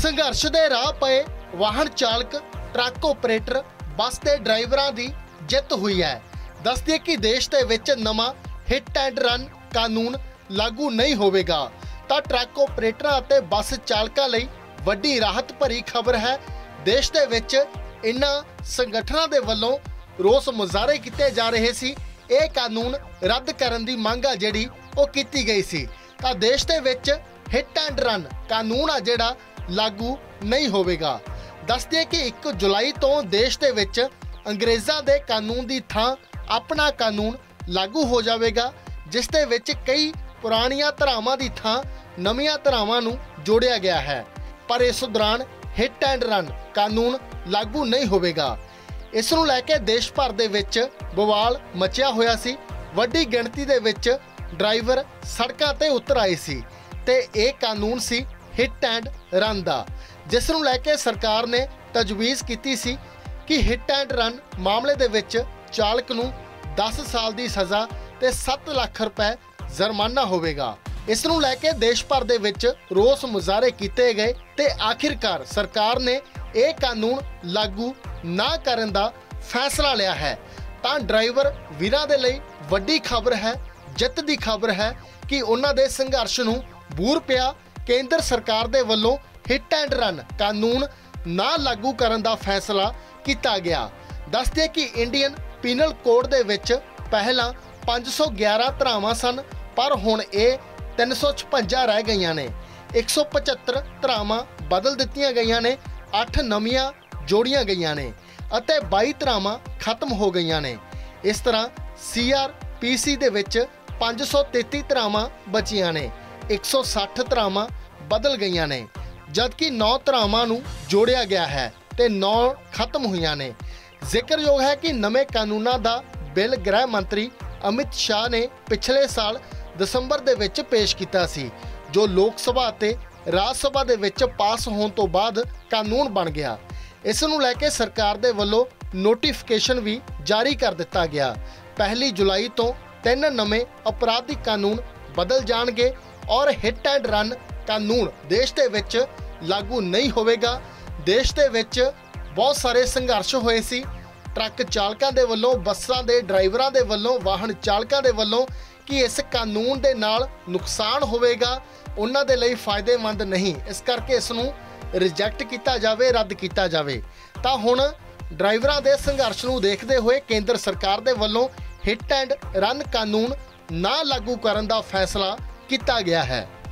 संघर्ष दे राह पे वाहन चालक, ट्रक ऑपरेटर, बस के ड्राइवरां दी जित हुई है। दस दिए कि देश दे विच नवां हिट एंड रन कानून लागू नहीं होवेगा। तां ट्रक ऑपरेटरां अते बस चालकां लई वड्डी राहत भरी खबर है। देश दे विच इन्हां संगठनां दे वल्लों रोस मुजाहरे कीते जा रहे सी। ਇਹ कानून रद्द करन दी मंग आ जिहड़ी ਉਹ ਕੀਤੀ गई सी। तां देश दे विच हिट एंड रन कानून आ जिहड़ा लागू नहीं होवेगा। दस दिए कि 1 जुलाई तो देश दे विच अंग्रेज़ां दे कानून दी थां अपना कानून लागू हो जावेगा, जिस दे विच कई पुरानियां धरावां दी थां नवीआं धरावां नूं जोड़िया गया है। पर इस दौरान हिट एंड रन कानून लागू नहीं होवेगा। इस नूं लैके देश भर दे विच बवाल मचिया होया सी। वड्डी गिणती दे विच ड्राइवर सड़कां ते उतर आए सी ते इह कानून सी हिट एंड रन दा, जिस नूं लैके सरकार ने तजवीज़ कीती सी कि हिट एंड रन मामले दे विच चालक नूं 10 साल दी सज़ा ते 7 लाख रुपए जुर्माना होवेगा। इस नूं लैके देश भर दे विच रोस मुजाहरे कीते गए ते आखिरकार सरकार ने यह कानून लागू ना करन दा फैसला लिया है। तां ड्राइवर वीरां दे लई वड्डी खबर है, जित दी खबर है कि उन्हां दे संघर्ष नूं बूर पिया। केंद्र सरकार दे वल्लों हिट एंड रन कानून ना लागू करन दा फैसला कीता गया। दस दिए कि इंडियन पीनल कोड दे विच पहलां 511 धरावां सन, पर हुण ये 356 रह गईयां ने। 175 धरावां बदल दित्तियां गईयां ने, 8 नवीआं जोड़ियां गईयां ने अते 22 धरावां खत्म हो गईयां ने। इस तरह CRPC दे विच 533 धरावां बचियां ने, 160 धरावां बदल गईयां ने, जबकि 9 धरावां नूं जोड़िया गया है ते 9 खत्म हुईयां ने। जिक्रयोग है कि नवे कानूनां दा बिल गृह मंत्री अमित शाह ने पिछले साल दसंबर दे विच पेश कीता सी, जो लोक सभा ते राज सभा दे विच पास होण तो बाद कानून बन गया। इस नूं लैके सरकार दे वल्लों नोटिफिकेशन भी जारी कर दिता गया। 1 जुलाई तो 3 नवे अपराधिक कानून बदल जाणगे और हिट एंड रन कानून देश दे विच लागू नहीं होवेगा। देश दे विच बहुत सारे संघर्ष होए सी। ट्रक चालकां दे वल्लों, बसां दे ड्राइवरां दे वल्लों, वाहन चालकां दे वल्लों कि इस कानून दे नाल नुकसान होवेगा, उन्हां दे लई फायदेमंद नहीं, इस करके इस नूं रिजैक्ट किया जाए, रद्द किया जाए। तां हुण ड्राइवरां दे संघर्ष नूं देखदे होए केंद्र सरकार दे वल्लों हिट एंड रन कानून ना लागू करन दा फैसला किया गया है।